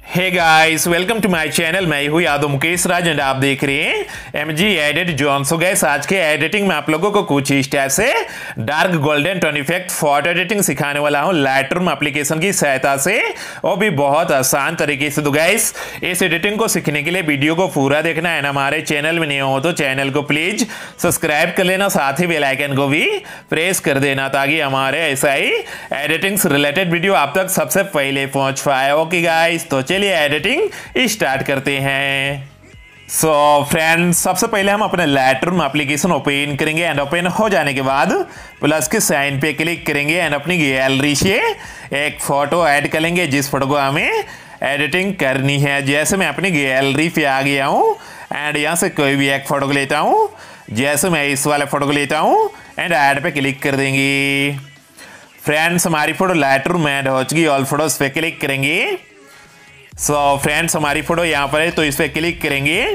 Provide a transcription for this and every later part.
Hey guys, welcome to my channel. मैं हूँ यादव मुकेश राज and आप देख रहे हैं MG edit zone. So guys, आज के एडिटिंग में आप लोगों को कुछ इस टाइप से dark golden tone effect photo editing सिखाने वाला हूँ लाइटरूम एप्लीकेशन की सहायता से, और भी बहुत आसान तरीके से। तो गाइस, इस एडिटिंग को सीखने के लिए वीडियो को पूरा देखना है। हमारे चैनल में नहीं हो तो चैनल को प्लीज सब्सक्राइब कर लेना, साथ ही बेल आइकन को भी प्रेस कर देना ताकि हमारे ऐसा ही एडिटिंग से रिलेटेड वीडियो आप तक सबसे पहले पहुंच पाए। ओके गाइस, तो चलिए एडिटिंग स्टार्ट करते हैं। सो फ्रेंड्स, सबसे पहले हम अपने लाइटरूम एप्लीकेशन ओपन करेंगे एंड ओपन हो जाने के बाद प्लस के साइन पे क्लिक करेंगे एंड अपनी गैलरी से एक फोटो ऐड करेंगे जिस फोटो को हमें एडिटिंग करनी है। जैसे मैं अपनी गैलरी पे आ गया हूँ एंड यहाँ से कोई भी एक फोटो को लेता हूँ। जैसे मैं इस वाले फोटो को लेता हूँ एंड ऐड पे क्लिक कर देंगे। फ्रेंड्स, हमारी फोटो लाइटरूम ऐड हो चुकी, ऑल फोटोज पे क्लिक करेंगे। सो फ्रेंड्स, हमारी फोटो यहाँ पर है तो इस पे क्लिक करेंगे।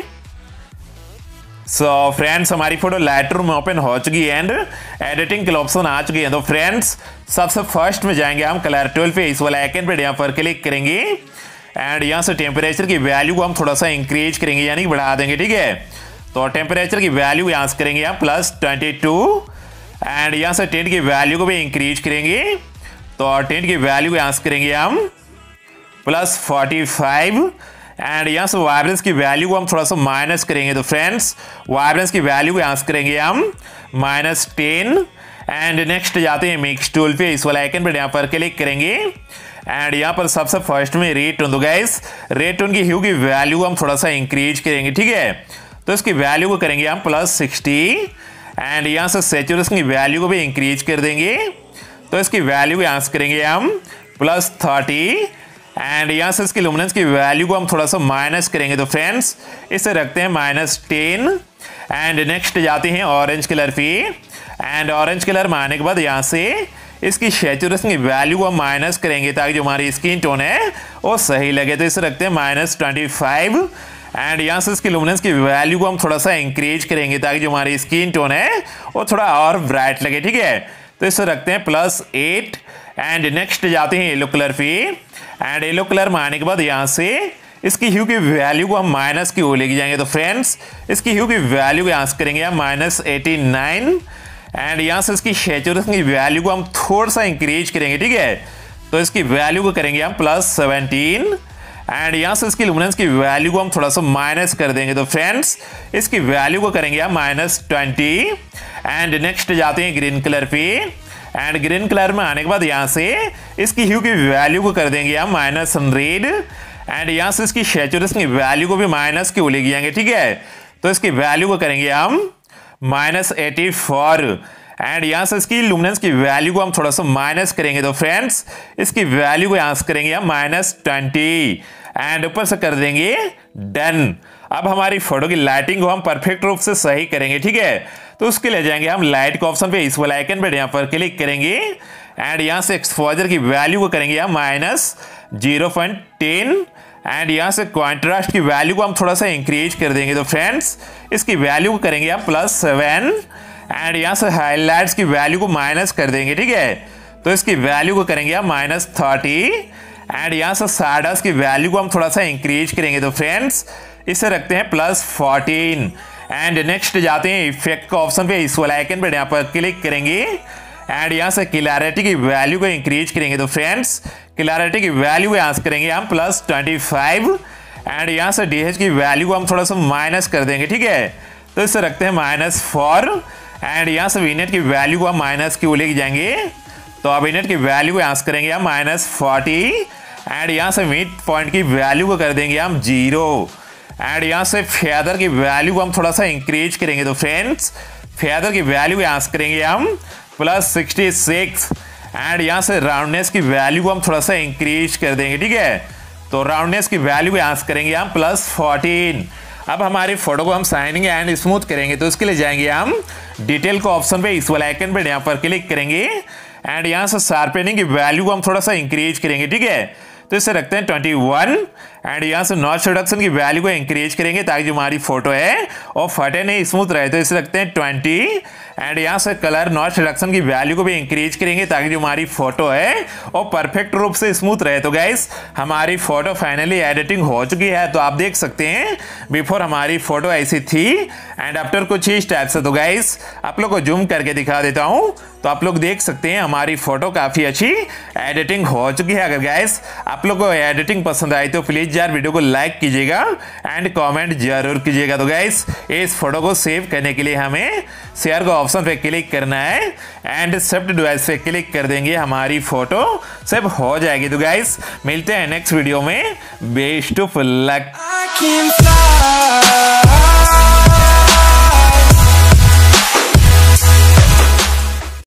सो फ्रेंड्स, हमारी फोटो लाइटरूम में ओपन हो चुकी है एंड एडिटिंग के ऑप्शन आ चुकी है। तो फ्रेंड्स, सबसे फर्स्ट में जाएंगे हम कलर टूल पे, इस वाला आइकन पे यहाँ पर क्लिक करेंगे एंड यहाँ से टेम्परेचर की वैल्यू को हम थोड़ा सा इंक्रीज करेंगे, यानी बढ़ा देंगे। ठीक है, तो टेम्परेचर की वैल्यू यहाँ से करेंगे हम +22 एंड यहाँ से टेंट की वैल्यू को भी इंक्रीज करेंगे। तो टेंट की वैल्यू यहाँ से करेंगे हम +45 एंड यहाँ से वाइब्रेंस की वैल्यू को हम थोड़ा सा माइनस करेंगे। तो फ्रेंड्स, वाइब्रेंस की वैल्यू को यहाँ से करेंगे हम -10 एंड नेक्स्ट जाते हैं मिक्स टूल पे, इस वाला आइकन पे यहाँ पर क्लिक करेंगे एंड यहाँ पर सबसे फर्स्ट में रेड टोन। तो गाइस, रेड टोन की ह्यू की वैल्यू को हम थोड़ा सा इंक्रीज करेंगे। ठीक है, तो इसकी वैल्यू को करेंगे हम +60 एंड यहाँ से सैचुरेशन की वैल्यू को भी इंक्रीज कर देंगे। तो इसकी वैल्यू यहाँ से करेंगे हम +30 एंड यहाँ से इसकी लुमिनेंस की वैल्यू को हम थोड़ा सा माइनस करेंगे। तो फ्रेंड्स, इसे रखते हैं -10 एंड नेक्स्ट जाते हैं ऑरेंज कलर पे एंड ऑरेंज कलर में आने के बाद यहाँ से इसकी सैचुरेशन की वैल्यू को हम माइनस करेंगे ताकि जो हमारी स्किन टोन है वो सही लगे। तो इसे रखते हैं -25 एंड यहाँ से इसकी लुमिनेंस की वैल्यू को हम थोड़ा सा इंक्रीज करेंगे ताकि जो हमारी स्किन टोन है वो थोड़ा और ब्राइट लगे। ठीक है, तो इसे रखते हैं +8 एंड नेक्स्ट जाते हैं येलो कलर पे एंड येलो कलर में आने के बाद यहाँ से इसकी ह्यू की वैल्यू को हम माइनस की ओर लेके जाएंगे। तो फ्रेंड्स, इसकी ह्यू की वैल्यू को यहाँ से करेंगे हम -89 एंड यहाँ से इसकी सैचुरेशन की वैल्यू को हम थोड़ा सा इंक्रीज करेंगे। ठीक है, तो इसकी वैल्यू को करेंगे हम +17 एंड यहाँ से इसकी लुमिनेंस की वैल्यू को हम थोड़ा सा माइनस कर देंगे। तो फ्रेंड्स, इसकी वैल्यू को करेंगे हम -20 एंड नेक्स्ट जाते हैं ग्रीन कलर पे एंड ग्रीन कलर में आने के बाद यहाँ से इसकी ह्यू की वैल्यू को कर देंगे हम -100 एंड यहाँ से इसकी सैचुरेशन की वैल्यू को भी माइनस की ओर लेके जाएंगे। ठीक है, तो इसकी वैल्यू को करेंगे हम -84 एंड यहाँ से इसकी लुमिनेंस की वैल्यू को हम थोड़ा सा माइनस करेंगे। तो फ्रेंड्स, इसकी वैल्यू को यहाँ से करेंगे हम -20 एंड ऊपर से कर देंगे डन। अब हमारी फोटो की लाइटिंग को हम परफेक्ट रूप से सही करेंगे। ठीक है, तो उसके लिए जाएंगे हम लाइट के ऑप्शन पे, इस वाले आइकन पे यहाँ पर क्लिक करेंगे एंड यहाँ से एक्सपोजर की वैल्यू को करेंगे हम -0.10 एंड यहाँ से कॉन्ट्रास्ट की वैल्यू को हम थोड़ा सा इंक्रीज कर देंगे। तो फ्रेंड्स, इसकी वैल्यू को करेंगे हम +7 एंड यहाँ से हाईलाइट्स की वैल्यू को माइनस कर देंगे। ठीक है, तो इसकी वैल्यू को करेंगे हम -30 एंड यहाँ से शैडोज की वैल्यू को हम थोड़ा सा इंक्रीज करेंगे। तो फ्रेंड्स, इसे रखते हैं +14 एंड नेक्स्ट जाते हैं इफेक्ट का ऑप्शन पे, इस वाला आइकन पे यहाँ पर क्लिक करेंगे एंड यहाँ से क्लैरिटी की वैल्यू को इंक्रीज करेंगे। तो फ्रेंड्स, क्लैरिटी की वैल्यू को यहाँ से करेंगे हम +25 एंड यहाँ से DH की वैल्यू को हम थोड़ा सा माइनस कर देंगे। ठीक है, तो इसे रखते हैं -4 एंड यहाँ से विनेट की वैल्यू को हम माइनस की ओर लेके जाएंगे। तो अब विनेट की वैल्यू को यहाँ से करेंगे हम -40 एंड यहाँ से मिड पॉइंट की वैल्यू को कर देंगे हम 0 एंड यहाँ से फेदर की वैल्यू को हम थोड़ा सा इंक्रीज करेंगे। तो फ्रेंड्स, फेदर की वैल्यू यहाँ से करेंगे हम +66 एंड यहाँ से राउंडनेस की वैल्यू को हम थोड़ा सा इंक्रीज कर देंगे। ठीक है, तो राउंडनेस की वैल्यू यहाँ से करेंगे हम +14। अब हमारी फोटो को हम शाइनिंग एंड स्मूथ करेंगे, तो इसके लिए जाएंगे हम डिटेल को ऑप्शन पे, इस वाला आइकन पे यहाँ पर क्लिक करेंगे एंड यहाँ से शार्पनिंग की वैल्यू को हम थोड़ा सा इंक्रीज करेंगे। ठीक है, तो इसे रखते हैं 21 एंड यहाँ से नॉइस रिडक्शन की वैल्यू को इंक्रीज करेंगे ताकि जो हमारी फोटो है और फटे नहीं, स्मूथ रहे, तो इसे रखते हैं 20। एंड यहाँ से कलर नॉइस रिडक्शन की वैल्यू को भी इंक्रीज करेंगे ताकि जो हमारी फोटो है और परफेक्ट रूप से स्मूथ रहे। तो गाइस हमारी फोटो फाइनली एडिटिंग हो चुकी है। तो आप देख सकते हैं बिफोर हमारी फोटो ऐसी थी एंड आफ्टर कुछ इस टाइप से। तो गाइस आप लोग को जूम करके दिखा देता हूं, तो आप लोग देख सकते हैं हमारी फोटो काफी अच्छी एडिटिंग हो चुकी है। अगर गाइस आप लोग को एडिटिंग पसंद आई तो प्लीज यार वीडियो को लाइक कीजिएगा एंड कमेंट जरूर कीजिएगा। तो गाइस इस फोटो को सेव करने के लिए हमें शेयर का ऑप्शन पे क्लिक करना है एंड शिफ्ट डिवाइस पे क्लिक कर देंगे, हमारी फोटो सेव हो जाएगी। तो गाइस मिलते हैं नेक्स्ट वीडियो में। Best of luck.